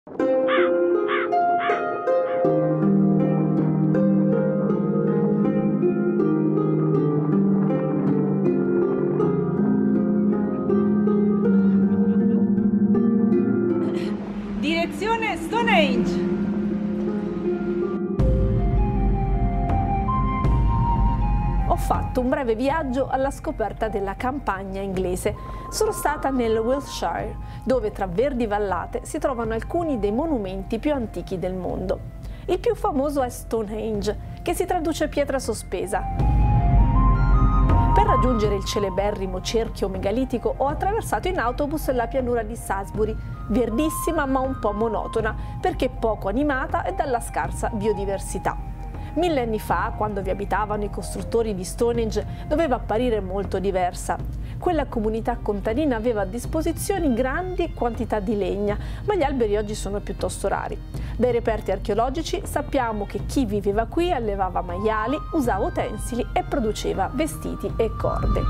Direzione Stonehenge. Ho fatto un breve viaggio alla scoperta della campagna inglese. Sono stata nel Wiltshire, dove tra verdi vallate si trovano alcuni dei monumenti più antichi del mondo. Il più famoso è Stonehenge, che si traduce pietra sospesa. Per raggiungere il celeberrimo cerchio megalitico ho attraversato in autobus la pianura di Salisbury, verdissima ma un po' monotona, perché poco animata e dalla scarsa biodiversità. 1000 anni fa, quando vi abitavano i costruttori di Stonehenge, doveva apparire molto diversa. Quella comunità contadina aveva a disposizione grandi quantità di legna, ma gli alberi oggi sono piuttosto rari. Dai reperti archeologici sappiamo che chi viveva qui allevava maiali, usava utensili e produceva vestiti e corde.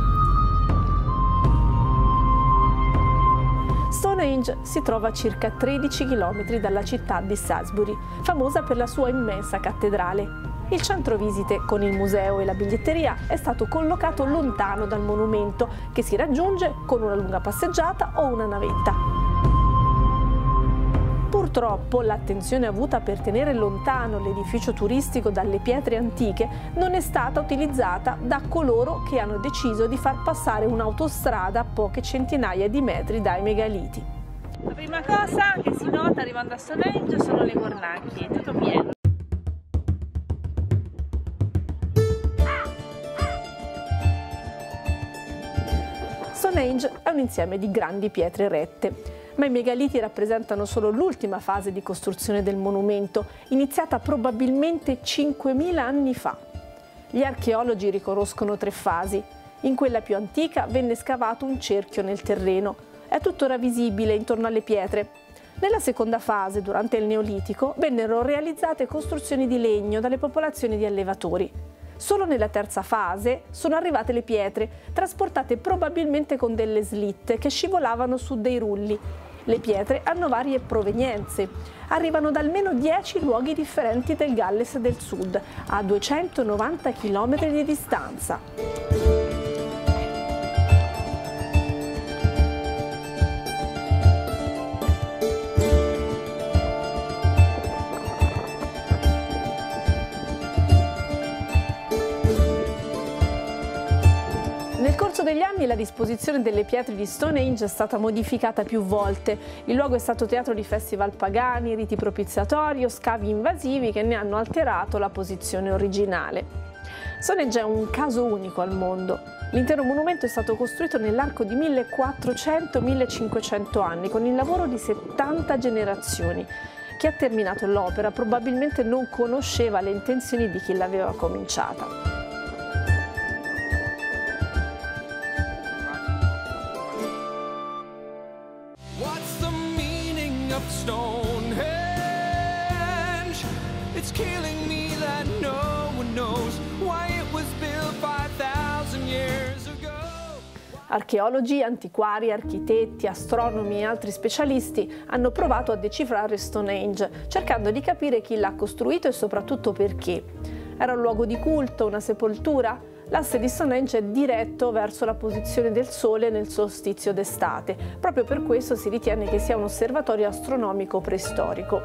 Stonehenge si trova a circa 13 km dalla città di Salisbury, famosa per la sua immensa cattedrale. Il centro visite con il museo e la biglietteria è stato collocato lontano dal monumento, che si raggiunge con una lunga passeggiata o una navetta. Purtroppo l'attenzione avuta per tenere lontano l'edificio turistico dalle pietre antiche non è stata utilizzata da coloro che hanno deciso di far passare un'autostrada a poche centinaia di metri dai megaliti. La prima cosa che si nota arrivando a Stonehenge sono le cornacchie, tutto pieno. Stonehenge è un insieme di grandi pietre rette, ma i megaliti rappresentano solo l'ultima fase di costruzione del monumento, iniziata probabilmente 5000 anni fa. Gli archeologi riconoscono 3 fasi. In quella più antica venne scavato un cerchio nel terreno, è tuttora visibile intorno alle pietre. Nella seconda fase, durante il Neolitico, vennero realizzate costruzioni di legno dalle popolazioni di allevatori. Solo nella terza fase sono arrivate le pietre, trasportate probabilmente con delle slitte che scivolavano su dei rulli. Le pietre hanno varie provenienze. Arrivano da almeno 10 luoghi differenti del Galles del Sud, a 290 km di distanza. Nel corso degli anni la disposizione delle pietre di Stonehenge è stata modificata più volte. Il luogo è stato teatro di festival pagani, riti propiziatori o scavi invasivi che ne hanno alterato la posizione originale. Stonehenge è un caso unico al mondo. L'intero monumento è stato costruito nell'arco di 1400-1500 anni con il lavoro di 70 generazioni. Chi ha terminato l'opera probabilmente non conosceva le intenzioni di chi l'aveva cominciata. Stonehenge, it's killing me that no one knows why it was built 5,000 years ago. Archeologi, antiquari, architetti, astronomi e altri specialisti hanno provato a decifrare Stonehenge, cercando di capire chi l'ha costruito e soprattutto perché. Era un luogo di culto, una sepoltura? L'asse di Stonehenge è diretto verso la posizione del Sole nel solstizio d'estate. Proprio per questo si ritiene che sia un osservatorio astronomico preistorico.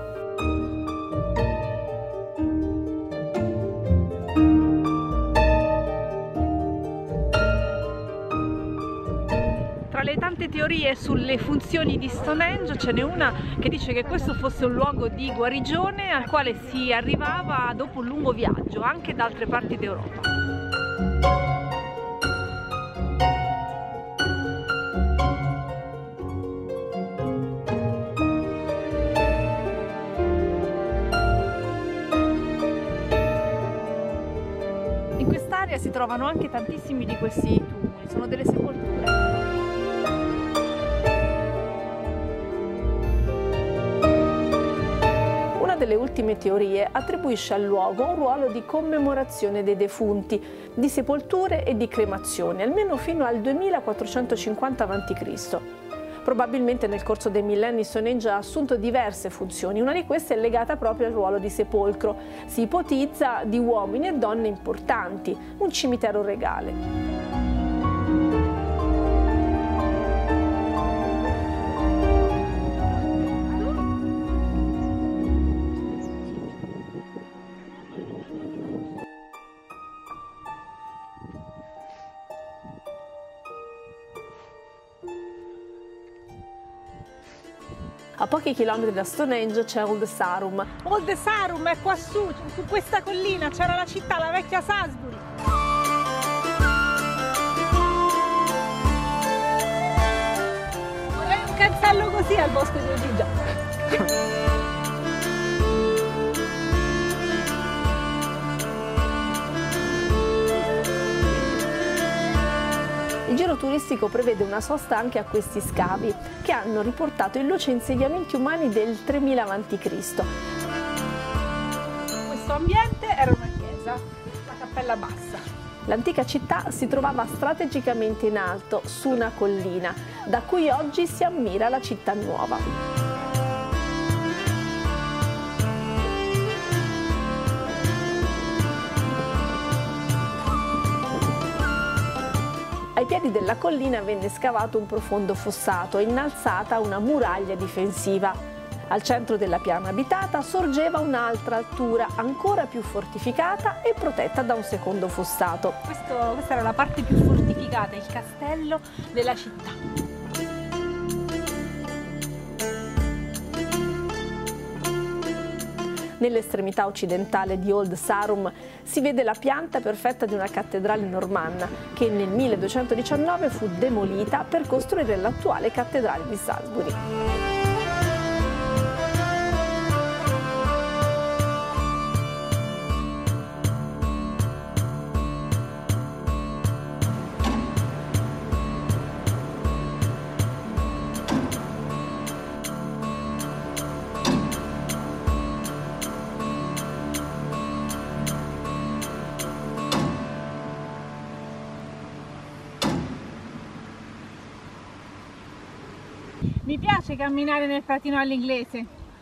Tra le tante teorie sulle funzioni di Stonehenge ce n'è una che dice che questo fosse un luogo di guarigione al quale si arrivava dopo un lungo viaggio, anche da altre parti d'Europa. In quest'area si trovano anche tantissimi di questi tumuli, sono delle sepolture. Una delle ultime teorie attribuisce al luogo un ruolo di commemorazione dei defunti, di sepolture e di cremazioni, almeno fino al 2450 a.C. Probabilmente nel corso dei millenni Stonehenge ha assunto diverse funzioni, una di queste è legata proprio al ruolo di sepolcro. Si ipotizza di uomini e donne importanti, un cimitero regale. A pochi chilometri da Stonehenge c'è Old Sarum. Old Sarum è qua su questa collina, c'era la città, la vecchia Salisbury. Vorrei un cancello così al bosco di Ojibwa. Il giro turistico prevede una sosta anche a questi scavi, che hanno riportato in luce insediamenti umani del 3000 a.C. Questo ambiente era una chiesa, la Cappella Bassa. L'antica città si trovava strategicamente in alto, su una collina, da cui oggi si ammira la città nuova. Ai piedi della collina venne scavato un profondo fossato e innalzata una muraglia difensiva. Al centro della piana abitata sorgeva un'altra altura ancora più fortificata e protetta da un secondo fossato. Questa era la parte più fortificata, il castello della città. Nell'estremità occidentale di Old Sarum si vede la pianta perfetta di una cattedrale normanna che nel 1219 fu demolita per costruire l'attuale cattedrale di Salisbury. Mi piace camminare nel pratino all'inglese.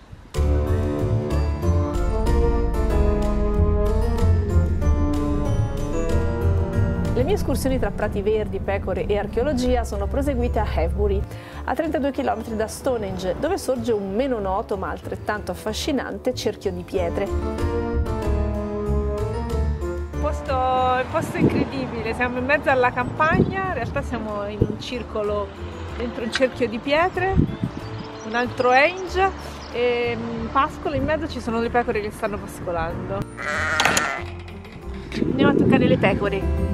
Le mie escursioni tra prati verdi, pecore e archeologia sono proseguite a Avebury, a 32 km da Stonehenge, dove sorge un meno noto ma altrettanto affascinante cerchio di pietre. Il posto è incredibile, siamo in mezzo alla campagna, in realtà siamo in un circolo, dentro un cerchio di pietre, un altro henge e pascolo, in mezzo ci sono le pecore che stanno pascolando. Andiamo a toccare le pecore.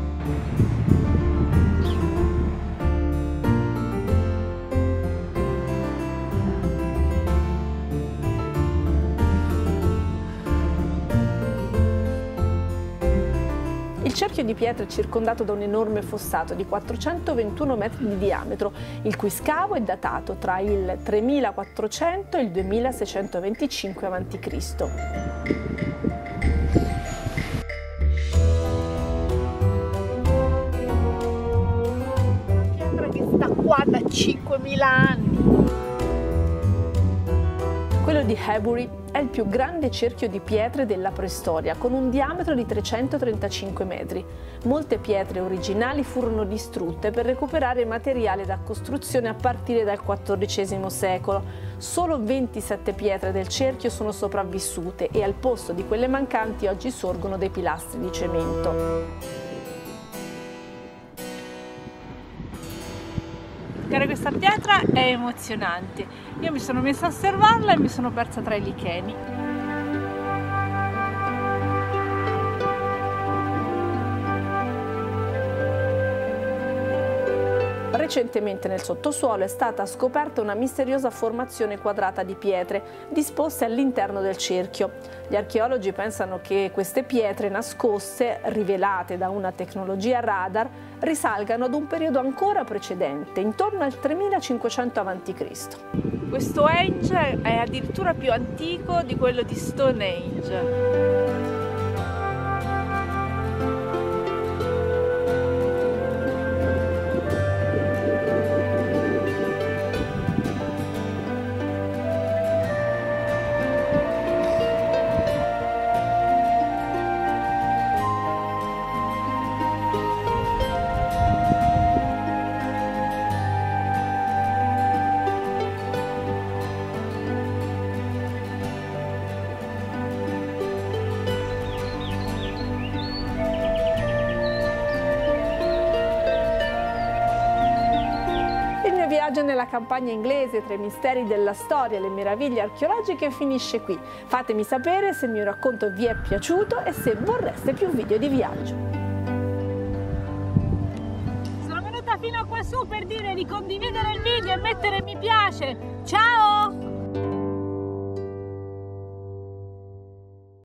Il cerchio di pietre è circondato da un enorme fossato di 421 metri di diametro, il cui scavo è datato tra il 3400 e il 2625 a.C. Pietra che sta qua da 5000 anni. Quello di Avebury è il più grande cerchio di pietre della preistoria, con un diametro di 335 metri. Molte pietre originali furono distrutte per recuperare materiale da costruzione a partire dal XIV secolo. Solo 27 pietre del cerchio sono sopravvissute e al posto di quelle mancanti oggi sorgono dei pilastri di cemento. Toccare questa pietra è emozionante. Io mi sono messa a osservarla e mi sono persa tra i licheni. Recentemente nel sottosuolo è stata scoperta una misteriosa formazione quadrata di pietre disposte all'interno del cerchio. Gli archeologi pensano che queste pietre nascoste, rivelate da una tecnologia radar, risalgano ad un periodo ancora precedente, intorno al 3500 a.C. Questo henge è addirittura più antico di quello di Stonehenge. viaggio nella campagna inglese tra i misteri della storia e le meraviglie archeologiche finisce qui. Fatemi sapere se il mio racconto vi è piaciuto e se vorreste più video di viaggio. Sono venuta fino a qua su per dire di condividere il video e mettere mi piace. Ciao!